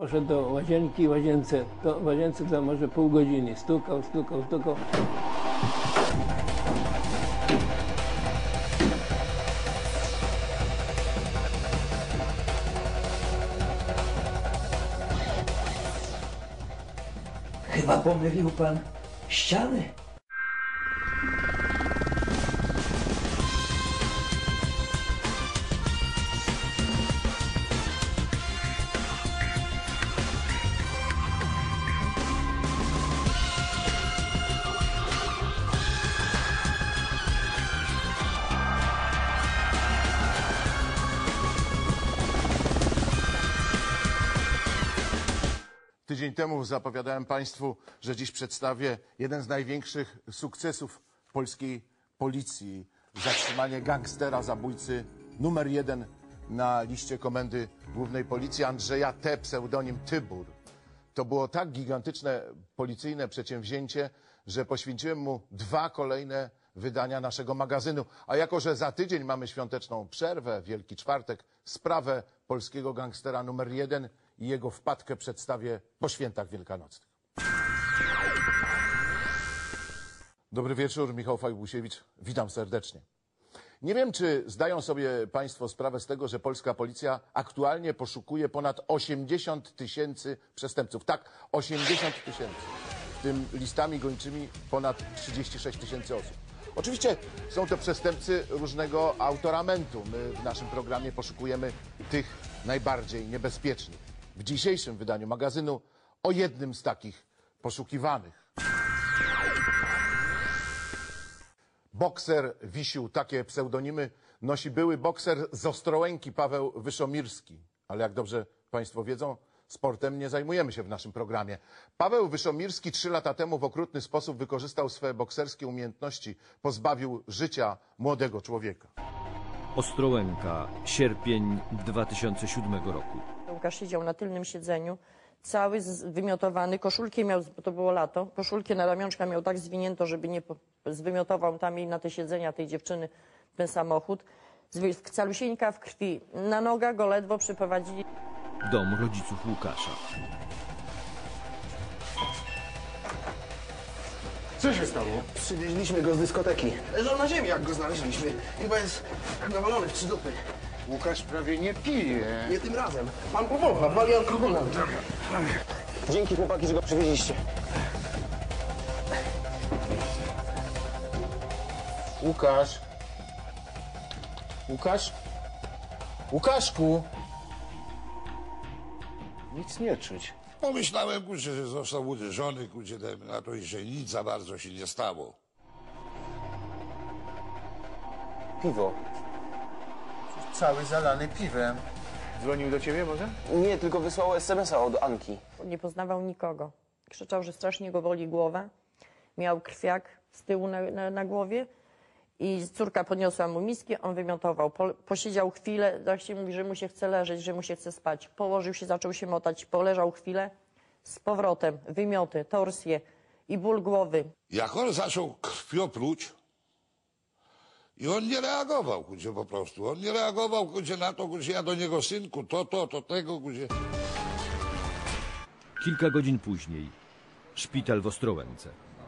Poszedł do łazienki, w łazience to może pół godziny. Stukał. Chyba pomylił pan ściany. Tydzień temu zapowiadałem Państwu, że dziś przedstawię jeden z największych sukcesów polskiej policji. Zatrzymanie gangstera, zabójcy numer 1 na liście Komendy Głównej Policji, Andrzeja T., pseudonim Tybur. To było tak gigantyczne policyjne przedsięwzięcie, że poświęciłem mu 2 kolejne wydania naszego magazynu. A jako że za tydzień mamy świąteczną przerwę, Wielki Czwartek, sprawę polskiego gangstera numer 1 i jego wpadkę przedstawię po świętach wielkanocnych. Dobry wieczór, Michał Fajbusiewicz. Witam serdecznie. Nie wiem, czy zdają sobie Państwo sprawę z tego, że polska policja aktualnie poszukuje ponad 80 000 przestępców. Tak, 80 000. W tym listami gończymi ponad 36 000 osób. Oczywiście są to przestępcy różnego autoramentu. My w naszym programie poszukujemy tych najbardziej niebezpiecznych. W dzisiejszym wydaniu magazynu o jednym z takich poszukiwanych. Bokser Wisiu, takie pseudonimy nosi były bokser z Ostrołęki Paweł Wyszomirski. Ale jak dobrze Państwo wiedzą, sportem nie zajmujemy się w naszym programie. Paweł Wyszomirski 3 lata temu w okrutny sposób wykorzystał swoje bokserskie umiejętności, pozbawił życia młodego człowieka. Ostrołęka, sierpień 2007 roku. Łukasz siedział na tylnym siedzeniu, cały wymiotowany, koszulkę miał, bo to było lato, koszulkę na ramionczka miał tak zwinięto, żeby nie zwymiotował tam jej na te siedzenia tej dziewczyny ten samochód. Calusieńka w krwi, na nogach go ledwo przyprowadzili. Dom rodziców Łukasza. Co się stało? Przywieźliśmy go z dyskoteki. Leżał na ziemi, jak go znaleźliśmy. Chyba jest nawalony w 3 dupy. Łukasz prawie nie pije. Nie tym razem. Pan powącha, wali alkohol. Dzięki chłopaki, że go przywieźliście. Łukasz? Łukasz? Łukaszku! Nic nie czuć. Pomyślałem, kurczę, że został uderzony, kurczę, na to, że nic za bardzo się nie stało. Piwo. Cały zalany piwem. Dzwonił do ciebie może? Nie, tylko wysłał SMS-a od Anki. Nie poznawał nikogo. Krzyczał, że strasznie go boli głowa. Miał krwiak z tyłu na głowie i córka podniosła mu miskę, on wymiotował. Posiedział chwilę, tak się mówi, że mu się chce leżeć, że mu się chce spać. Położył się, zaczął się motać, poleżał chwilę, z powrotem, wymioty, torsje i ból głowy. Jak on zaczął krwią pluć i on nie reagował, kurczę, po prostu. On nie reagował, kurczę, na to, kurczę, ja do niego, synku, to tego, kurczę. Kilka godzin później. Szpital w Ostrołęce.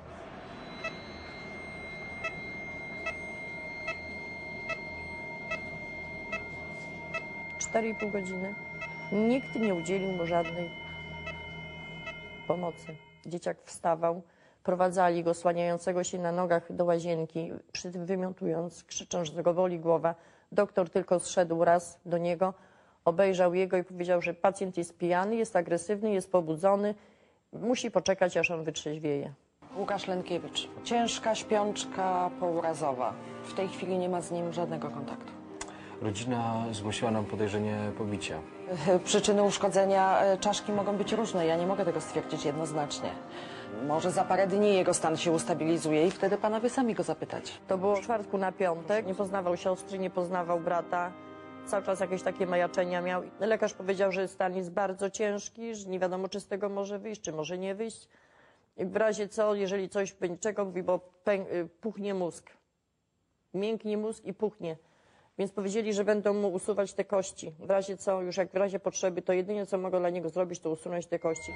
Cztery i pół godziny. Nikt nie udzielił mu żadnej pomocy. Dzieciak wstawał, prowadzali go słaniającego się na nogach do łazienki, przy tym wymiotując, krzycząc, że go boli głowa. Doktor tylko zszedł raz do niego, obejrzał jego i powiedział, że pacjent jest pijany, jest agresywny, jest pobudzony, musi poczekać, aż on wytrzeźwieje. Łukasz Lękiewicz. Ciężka śpiączka pourazowa. W tej chwili nie ma z nim żadnego kontaktu. Rodzina zgłosiła nam podejrzenie pobicia. Przyczyny uszkodzenia czaszki mogą być różne. Ja nie mogę tego stwierdzić jednoznacznie. Może za parę dni jego stan się ustabilizuje i wtedy panowie sami go zapytać. To było w czwartku na piątek. Nie poznawał siostry, nie poznawał brata. Cały czas jakieś takie majaczenia miał. Lekarz powiedział, że stan jest bardzo ciężki, że nie wiadomo, czy z tego może wyjść, czy może nie wyjść. I w razie co, jeżeli coś będzie, czego mówi, bo puchnie mózg. Mięknie mózg i puchnie. Więc powiedzieli, że będą mu usuwać te kości. W razie co, już jak w razie potrzeby, to jedynie co mogą dla niego zrobić, to usunąć te kości.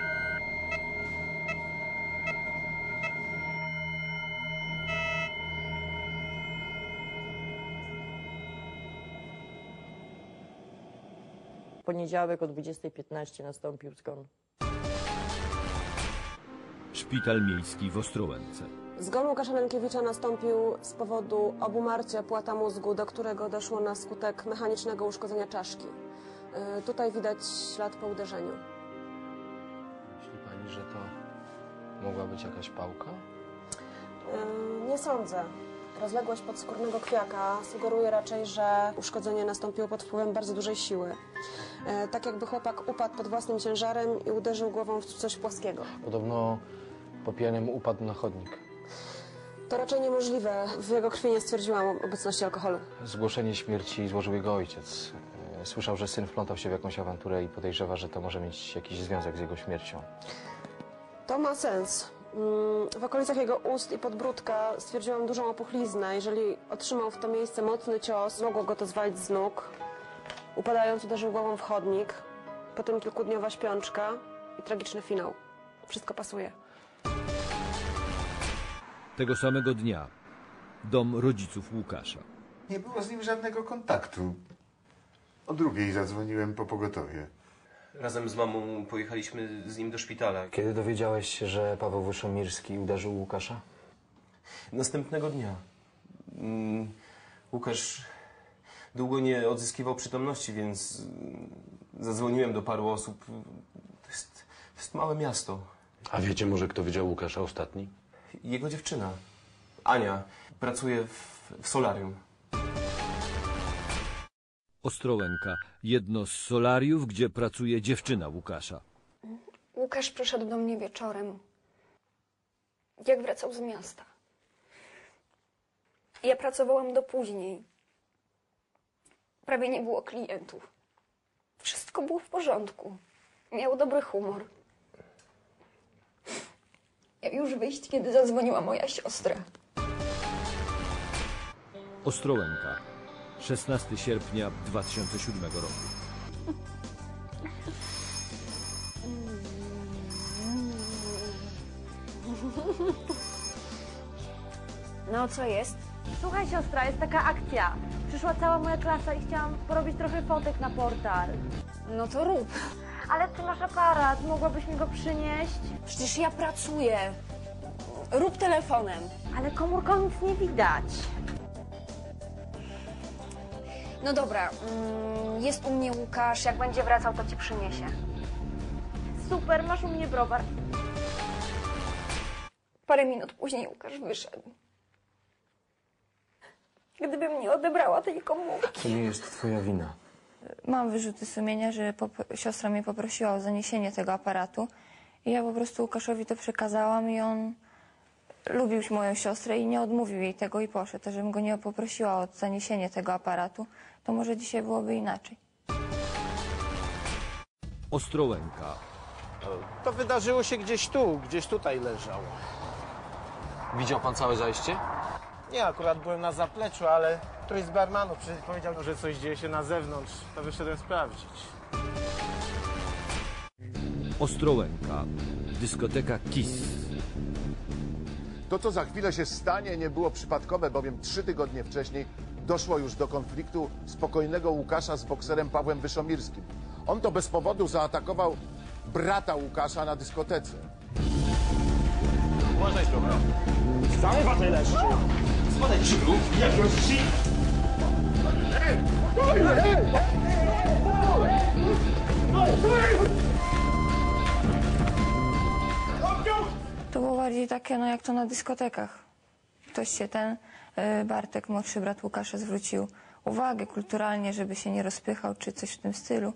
W poniedziałek o 20:15 nastąpił zgon. Szpital miejski w Ostrołęce. Zgon Łukasza Lękiewicza nastąpił z powodu obumarcia płata mózgu, do którego doszło na skutek mechanicznego uszkodzenia czaszki. Tutaj widać ślad po uderzeniu. Myśli pani, że to mogła być jakaś pałka? Nie sądzę. Rozległość podskórnego kwiaka sugeruje raczej, że uszkodzenie nastąpiło pod wpływem bardzo dużej siły. Tak jakby chłopak upadł pod własnym ciężarem i uderzył głową w coś płaskiego. Podobno po pijanemu upadł na chodnik. To raczej niemożliwe. W jego krwi nie stwierdziłam obecności alkoholu. Zgłoszenie śmierci złożył jego ojciec. Słyszał, że syn wplątał się w jakąś awanturę i podejrzewa, że to może mieć jakiś związek z jego śmiercią. To ma sens. W okolicach jego ust i podbródka stwierdziłam dużą opuchliznę. Jeżeli otrzymał w to miejsce mocny cios, mogło go to zwalić z nóg. Upadając, uderzył głową w chodnik. Potem kilkudniowa śpiączka i tragiczny finał. Wszystko pasuje. Tego samego dnia dom rodziców Łukasza. Nie było z nim żadnego kontaktu. O 2:00 zadzwoniłem po pogotowie. Razem z mamą pojechaliśmy z nim do szpitala. Kiedy dowiedziałeś się, że Paweł Wyszomirski uderzył Łukasza? Następnego dnia. Łukasz długo nie odzyskiwał przytomności, więc zadzwoniłem do paru osób. To jest małe miasto. A wiecie może, kto widział Łukasza ostatni? Jego dziewczyna, Ania, pracuje w solarium. Ostrołęka. Jedno z solariów, gdzie pracuje dziewczyna Łukasza. Łukasz przyszedł do mnie wieczorem, jak wracał z miasta. Ja pracowałam do później. Prawie nie było klientów. Wszystko było w porządku. Miał dobry humor. Miał już wyjść, kiedy zadzwoniła moja siostra. Ostrołęka. 16 sierpnia 2007 roku. No, co jest? Słuchaj, siostra, jest taka akcja. Przyszła cała moja klasa i chciałam porobić trochę fotek na portal. No to rób. Ale ty masz aparat, mogłabyś mi go przynieść? Przecież ja pracuję. Rób telefonem. Ale komórką nic nie widać. No dobra, jest u mnie Łukasz. Jak będzie wracał, to ci przyniesie. Super, masz u mnie browar. Parę minut później Łukasz wyszedł. Gdybym nie odebrała tej komórki. To nie jest twoja wina. Mam wyrzuty sumienia, że siostra mnie poprosiła o zaniesienie tego aparatu i ja po prostu Łukaszowi to przekazałam i on lubił moją siostrę i nie odmówił jej tego i poszedł. To, żebym go nie poprosiła o zaniesienie tego aparatu, to może dzisiaj byłoby inaczej. Ostrołęka. To wydarzyło się gdzieś tutaj leżał. Widział pan całe zajście? Nie, akurat byłem na zapleczu, ale któryś z barmanów powiedział, że coś dzieje się na zewnątrz. To wyszedłem sprawdzić. Ostrołęka. Dyskoteka KISS. To, co za chwilę się stanie, nie było przypadkowe, bowiem 3 tygodnie wcześniej doszło już do konfliktu spokojnego Łukasza z bokserem Pawłem Wyszomirskim. On to bez powodu zaatakował brata Łukasza na dyskotece. Uważaj trochę. Cały ważny leszczu. Spadaj krzyku. Jak rozci... To było bardziej takie, no jak to na dyskotekach. Ktoś się Bartek, młodszy brat Łukasza, zwrócił uwagę kulturalnie, żeby się nie rozpychał, czy coś w tym stylu.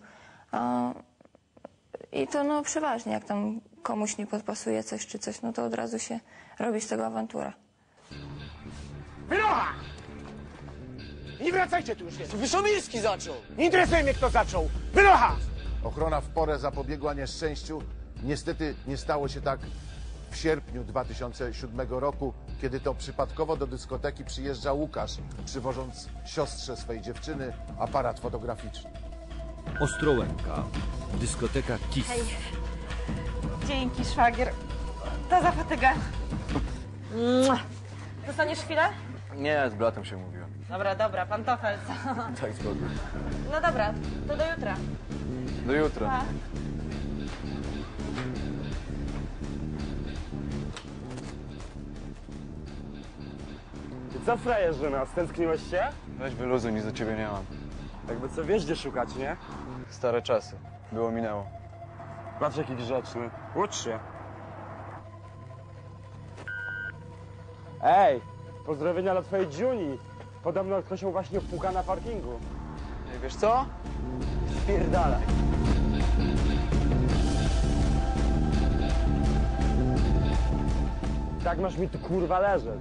I to no przeważnie, jak tam komuś nie podpasuje coś czy coś, no to od razu się robi z tego awantura. Wynocha! Nie wracajcie tu już więcej. Wyszomirski zaczął. Nie interesuje mnie, kto zaczął. Wynocha! Ochrona w porę zapobiegła nieszczęściu. Niestety nie stało się tak w sierpniu 2007 roku. kiedy to przypadkowo do dyskoteki przyjeżdża Łukasz, przywożąc siostrze swej dziewczyny aparat fotograficzny. Ostrołęka, dyskoteka KISS. Hej. Dzięki, szwagier. To za fatygę. Zostaniesz chwilę? Nie, z bratem się mówiłem. Dobra, pantofel. Tak, zgodnie. No dobra, to do jutra. Do jutra. Pa. Co frajerze nas? Tęskniłeś się? Weź wyluzuj, nic do ciebie nie mam. Jakby co, wiesz gdzie szukać, nie? Stare czasy. Było, minęło. Patrz jaki grzeczny. Ucz się. Ej, pozdrowienia dla twojej Dziuni. Podobno ktoś ją właśnie wpuka na parkingu. Ej, wiesz co? Spierdalaj. Tak masz mi tu kurwa leżeć.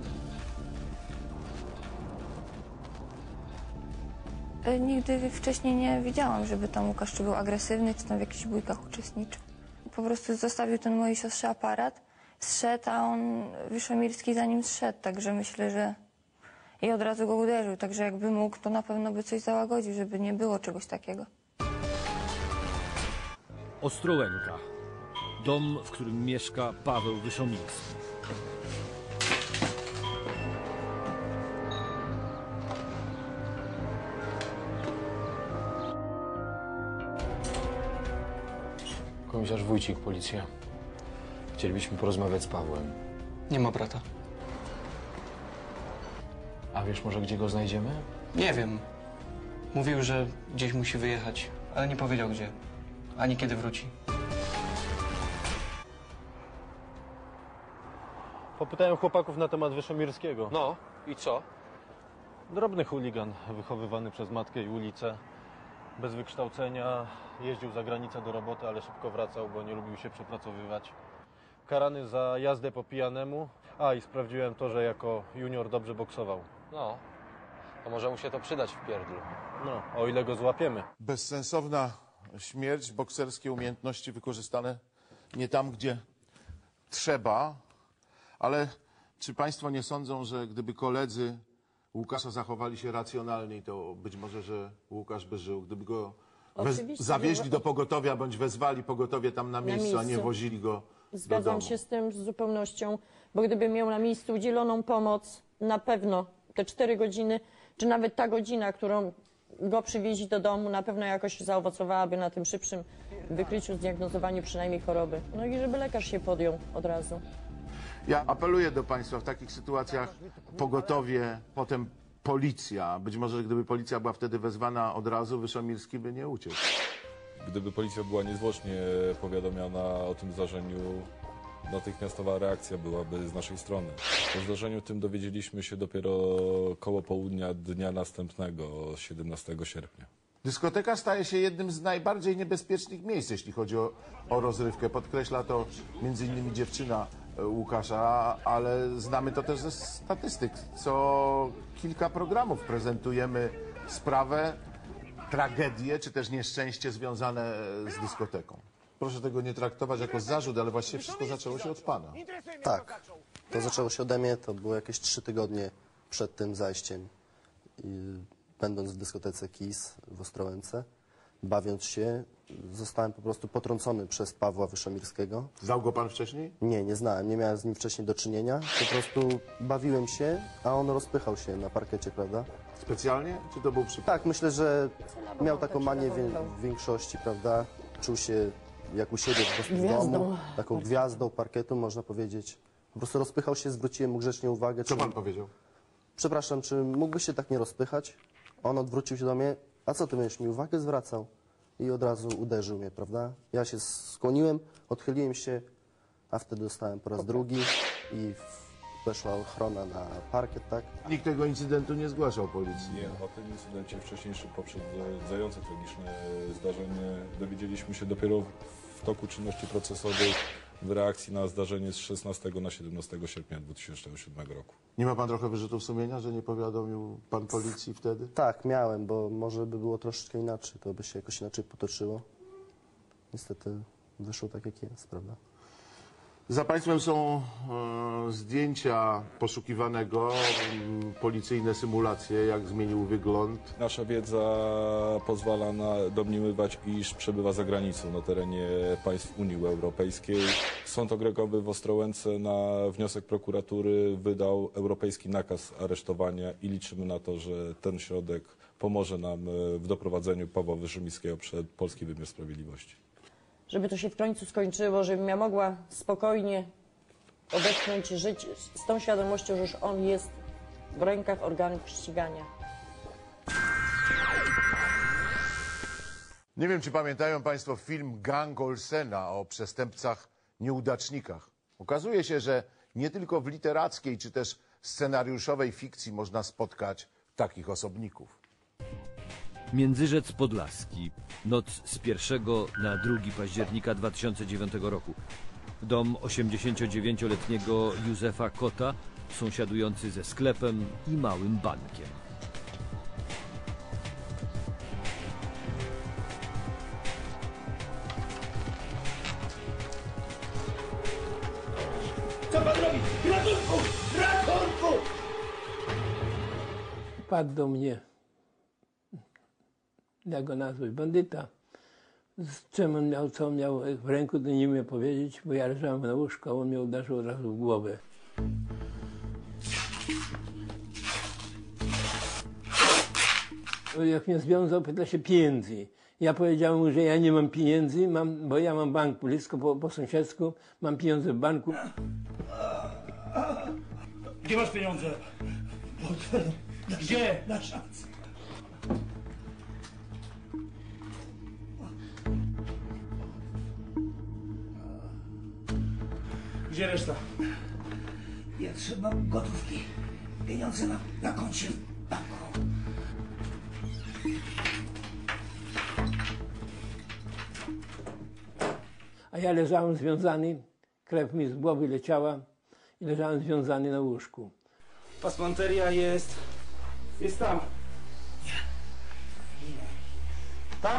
Nigdy wcześniej nie widziałam, żeby tam Łukasz czy był agresywny, czy tam w jakichś bójkach uczestniczył. Po prostu zostawił ten mojej siostrze aparat, zszedł, a on, Wyszomirski, za nim zszedł, także myślę, że... I od razu go uderzył, także jakby mógł, to na pewno by coś załagodził, żeby nie było czegoś takiego. Ostrołęka, dom, w którym mieszka Paweł Wyszomirski. Komisarz Wójcik, policja. Chcielibyśmy porozmawiać z Pawłem. Nie ma brata. A wiesz może, gdzie go znajdziemy? Nie wiem. Mówił, że gdzieś musi wyjechać, ale nie powiedział gdzie. Ani kiedy wróci. Popytałem chłopaków na temat Wyszomirskiego. No, i co? Drobny chuligan, wychowywany przez matkę i ulicę. Bez wykształcenia, jeździł za granicę do roboty, ale szybko wracał, bo nie lubił się przepracowywać. Karany za jazdę po pijanemu. A, i sprawdziłem to, że jako junior dobrze boksował. No, to może mu się to przydać w pierdlu. No, o ile go złapiemy. Bezsensowna śmierć, bokserskie umiejętności wykorzystane nie tam, gdzie trzeba. Ale czy państwo nie sądzą, że gdyby koledzy Łukasza zachowali się racjonalniej, to być może, że Łukasz by żył? Gdyby go zawieźli do pogotowia, bądź wezwali pogotowie tam na miejscu, a nie wozili go do domu. się z tym z zupełnością, bo gdyby miał na miejscu udzieloną pomoc, na pewno te 4 godziny, czy nawet ta godzina, którą go przywieźli do domu, na pewno jakoś zaowocowałaby na tym szybszym wykryciu, zdiagnozowaniu przynajmniej choroby. No i żeby lekarz się podjął od razu. Ja apeluję do państwa w takich sytuacjach pogotowie, potem policja. Być może gdyby policja była wtedy wezwana od razu, Wyszomirski by nie uciekł. Gdyby policja była niezwłocznie powiadomiona o tym zdarzeniu, natychmiastowa reakcja byłaby z naszej strony. O zdarzeniu tym dowiedzieliśmy się dopiero koło południa dnia następnego, 17 sierpnia. Dyskoteka staje się jednym z najbardziej niebezpiecznych miejsc, jeśli chodzi o rozrywkę. Podkreśla to m.in. dziewczyna Łukasza, ale znamy to też ze statystyk. Co kilka programów prezentujemy sprawę, tragedię czy też nieszczęście związane z dyskoteką. Proszę tego nie traktować jako zarzut, ale właściwie wszystko zaczęło się od pana. Tak, to zaczęło się ode mnie, to było jakieś 3 tygodnie przed tym zajściem. Będąc w dyskotece KISS w Ostrołęce, bawiąc się, zostałem po prostu potrącony przez Pawła Wyszomirskiego. Znał go pan wcześniej? Nie, nie znałem, nie miałem z nim wcześniej do czynienia. Po prostu bawiłem się, a on rozpychał się na parkiecie, prawda? Specjalnie? Czy to był przypadek? Tak, myślę, że miał taką manię w większości, prawda? Czuł się jak u siebie po prostu w domu, taką gwiazdą parkietu, można powiedzieć. Po prostu rozpychał się, zwróciłem mu grzecznie uwagę. Co pan powiedział? Przepraszam, czy mógłbyś się tak nie rozpychać? On odwrócił się do mnie, a co ty będziesz mi uwagę zwracał? I od razu uderzył mnie, prawda? Ja się skłoniłem, odchyliłem się, a wtedy dostałem po raz drugi i weszła ochrona na parkiet, tak? Nikt tego incydentu nie zgłaszał policji. Nie, o tym incydencie wcześniejszym, poprzedzające tragiczne zdarzenie dowiedzieliśmy się dopiero w toku czynności procesowych w reakcji na zdarzenie z 16 na 17 sierpnia 2007 roku. Nie ma pan trochę wyrzutów sumienia, że nie powiadomił pan policji wtedy? Tak, miałem, bo może by było troszeczkę inaczej, to by się jakoś inaczej potoczyło. Niestety wyszło tak, jak jest, prawda? Za państwem są zdjęcia poszukiwanego, policyjne symulacje, jak zmienił wygląd. Nasza wiedza pozwala domniemywać, iż przebywa za granicą na terenie państw Unii Europejskiej. Sąd okręgowy w Ostrołęce na wniosek prokuratury wydał europejski nakaz aresztowania i liczymy na to, że ten środek pomoże nam w doprowadzeniu Pawła Wyszyńskiego przed polski wymiar sprawiedliwości. Żeby to się w końcu skończyło, żebym ja mogła spokojnie odetchnąć, żyć z tą świadomością, że już on jest w rękach organów ścigania. Nie wiem, czy pamiętają państwo film Gang Olsena o przestępcach nieudacznikach. Okazuje się, że nie tylko w literackiej czy też scenariuszowej fikcji można spotkać takich osobników. Międzyrzec Podlaski. Noc z 1 na 2 października 2009 roku. Dom 89-letniego Józefa Kota, sąsiadujący ze sklepem i małym bankiem. Co pan robi? Ratunku! Ratunku! Wpadł do mnie, jak go nazwać, bandyta. Z czym on miał, co on miał w ręku, to nie umiem powiedzieć, bo ja leżałem na łóżku, a on mnie uderzył od razu w głowę. Jak mnie związał, pyta się pieniędzy. Ja powiedziałem mu, że ja nie mam pieniędzy, bo ja mam bank blisko po sąsiedzku, mam pieniądze w banku. Gdzie masz pieniądze? Gdzie? Na szansę. Gdzie reszta? Ja trzymam gotówki. Pieniądze na koncie w banku. A ja leżałem związany, krew mi z głowy leciała i leżałem związany na łóżku. Pasmanteria jest tam. Tam?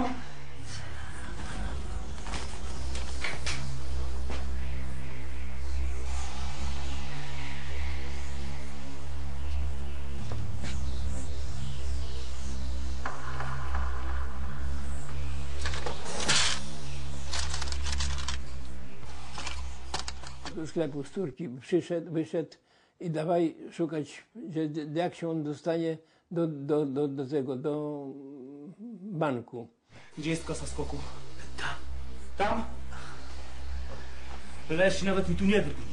Do sklepu z córki wyszedł i dawaj szukać, jak się on dostanie do banku. Gdzie jest kasa skoku? Tam. Tam? Leś nawet mi tu nie drgnij.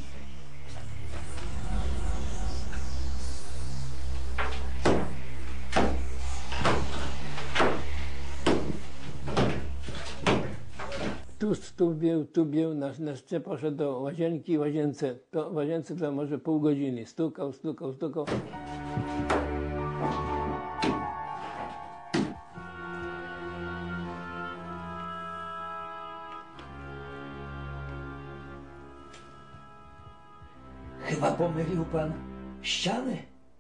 Tu bił, na szcze poszedł do łazienki, w łazience to może pół godziny. Stukał. Chyba pomylił pan ściany.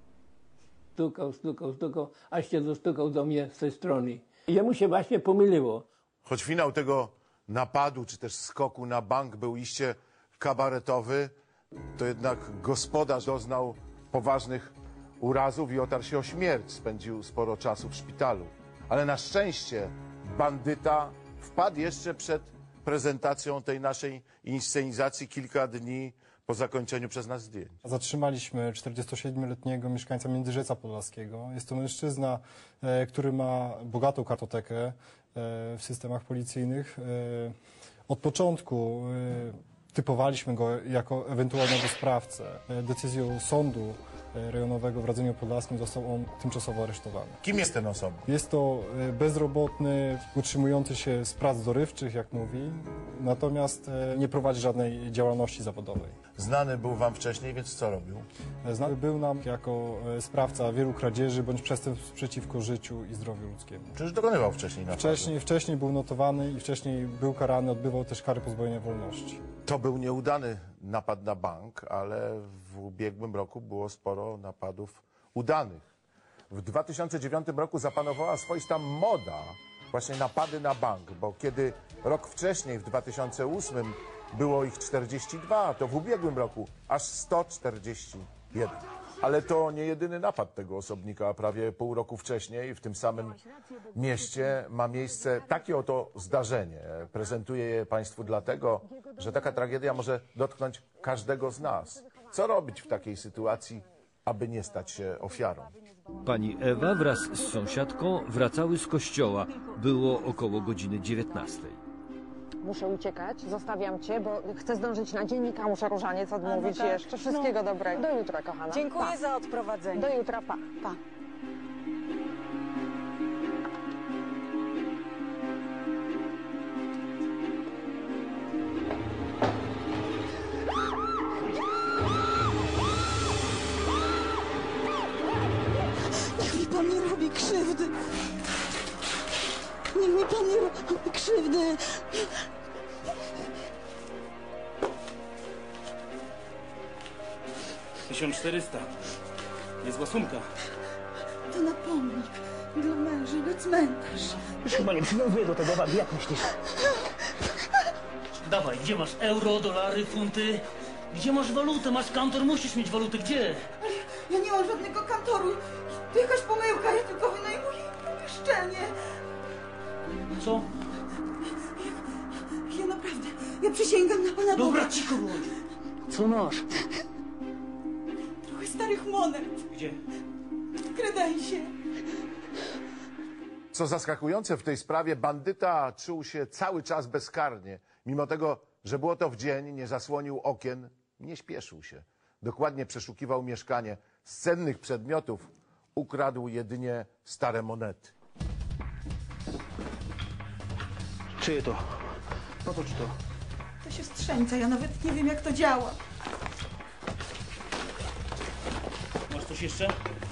Stukał, aż się dostukał do mnie z tej strony. I jemu się właśnie pomyliło. Choć finał tego napadu, czy też skoku na bank był iście kabaretowy, to jednak gospodarz doznał poważnych urazów i otarł się o śmierć. Spędził sporo czasu w szpitalu. Ale na szczęście bandyta wpadł jeszcze przed prezentacją tej naszej inscenizacji kilka dni po zakończeniu przez nas zdjęć. Zatrzymaliśmy 47-letniego mieszkańca Międzyrzeca Podlaskiego. Jest to mężczyzna, który ma bogatą kartotekę w systemach policyjnych. Od początku typowaliśmy go jako ewentualnego sprawcę. Decyzją sądu rejonowego w Radzeniu Podlaskim został on tymczasowo aresztowany. Kim jest ten osobnik? Jest to bezrobotny, utrzymujący się z prac dorywczych, jak mówi, natomiast nie prowadzi żadnej działalności zawodowej. Znany był wam wcześniej, więc co robił? Znany był nam jako sprawca wielu kradzieży bądź przestępstw przeciwko życiu i zdrowiu ludzkiemu. Czy już dokonywał wcześniej napadu? Wcześniej był notowany i wcześniej był karany, odbywał też kary pozbawienia wolności. To był nieudany napad na bank, ale w ubiegłym roku było sporo napadów udanych. W 2009 roku zapanowała swoista moda, właśnie napady na bank, bo kiedy rok wcześniej, w 2008, było ich 42, to w ubiegłym roku aż 141. Ale to nie jedyny napad tego osobnika, a prawie pół roku wcześniej w tym samym mieście ma miejsce takie oto zdarzenie. Prezentuję je Państwu dlatego, że taka tragedia może dotknąć każdego z nas. Co robić w takiej sytuacji, aby nie stać się ofiarą? Pani Ewa wraz z sąsiadką wracały z kościoła. Było około godziny 19. Muszę uciekać, zostawiam cię, bo chcę zdążyć na dziennik, a muszę różaniec odmówić jeszcze. Wszystkiego dobrego. Do jutra, kochana. Dziękuję Pa. za odprowadzenie. Do jutra, pa. Pa. Niech mi pan nie robi krzywdy. Niech mi pan nie robi krzywdy. $1400. Niezła sumka. To na pomnik dla męża, na cmentarz. Już chyba nie przywiązuję do tego wagi, jak myślisz? Dawaj, gdzie masz euro, dolary, funty? Gdzie masz walutę? Masz kantor, musisz mieć walutę. Gdzie? Ale ja nie mam żadnego kantoru. To jakaś pomyłka, ja tylko wynajmuję pomieszczenie. Co? Ja naprawdę, ja przysięgam na pana Boga. Dobra, cicho bądź. Co masz? Trochę starych monet. Gdzie? W kredensie. Co zaskakujące w tej sprawie, bandyta czuł się cały czas bezkarnie. Mimo tego, że było to w dzień, nie zasłonił okien, nie śpieszył się. Dokładnie przeszukiwał mieszkanie. Z cennych przedmiotów ukradł jedynie stare monety. Czyje to? Po co ci to? To się strzęca, ja nawet nie wiem, jak to działa. Masz coś jeszcze?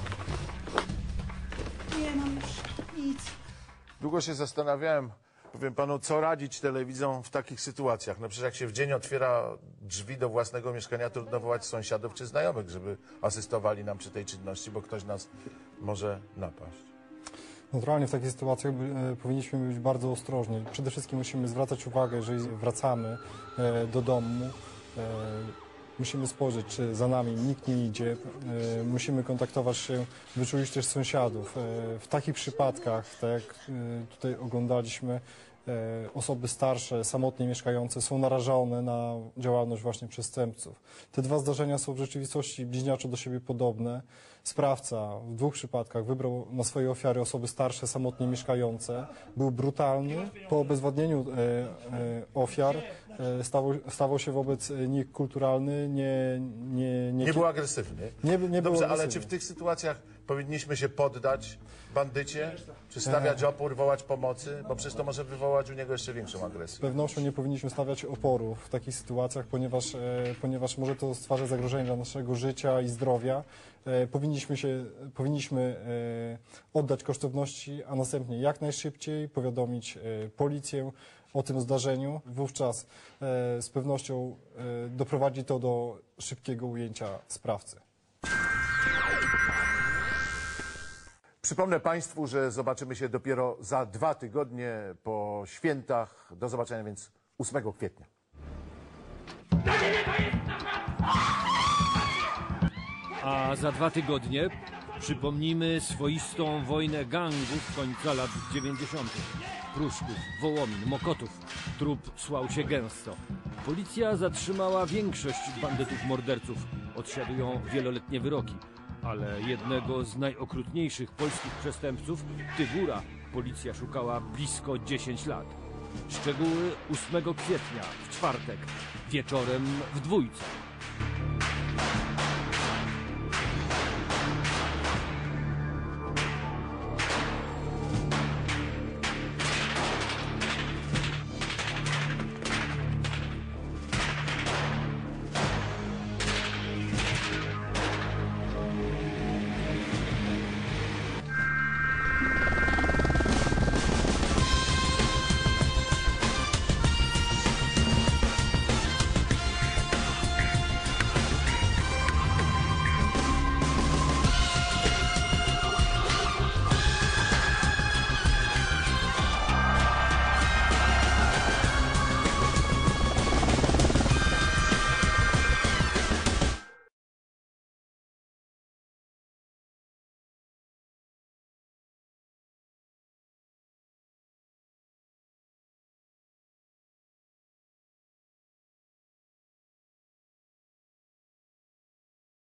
Nie mam już nic. Długo się zastanawiałem, powiem panu, co radzić telewidzom w takich sytuacjach. No przecież jak się w dzień otwiera drzwi do własnego mieszkania, trudno wołać sąsiadów czy znajomych, żeby asystowali nam przy tej czynności, bo ktoś nas może napaść. Naturalnie w takich sytuacjach powinniśmy być bardzo ostrożni. Przede wszystkim musimy zwracać uwagę, jeżeli wracamy do domu, musimy spojrzeć, czy za nami nikt nie idzie. Musimy kontaktować się, wyczulić też sąsiadów. W takich przypadkach, tak jak tutaj oglądaliśmy, osoby starsze, samotnie mieszkające są narażone na działalność właśnie przestępców. Te dwa zdarzenia są w rzeczywistości bliźniaczo do siebie podobne. Sprawca w dwóch przypadkach wybrał na swoje ofiary osoby starsze, samotnie mieszkające. Był brutalny. Po obezwładnieniu ofiar stawał się wobec nich kulturalny, nie był agresywny. Nie był Dobrze, agresywny. ale czy w tych sytuacjach powinniśmy się poddać bandycie? Czy stawiać opór, wołać pomocy? Bo przecież to może wywołać u niego jeszcze większą agresję. Z pewnością nie powinniśmy stawiać oporu w takich sytuacjach, ponieważ może to stwarzać zagrożenie dla naszego życia i zdrowia. Powinniśmy oddać kosztowności, a następnie jak najszybciej powiadomić policję o tym zdarzeniu. Wówczas z pewnością doprowadzi to do szybkiego ujęcia sprawcy. Przypomnę Państwu, że zobaczymy się dopiero za 2 tygodnie po świętach. Do zobaczenia więc 8 kwietnia. A za 2 tygodnie przypomnimy swoistą wojnę gangów końca lat 90. Pruszków, Wołomin, Mokotów. Trup słał się gęsto. Policja zatrzymała większość bandytów morderców. Odsiadują wieloletnie wyroki. Ale jednego z najokrutniejszych polskich przestępców, Tygura, policja szukała blisko 10 lat. Szczegóły 8 kwietnia, w czwartek, wieczorem w Dwójce.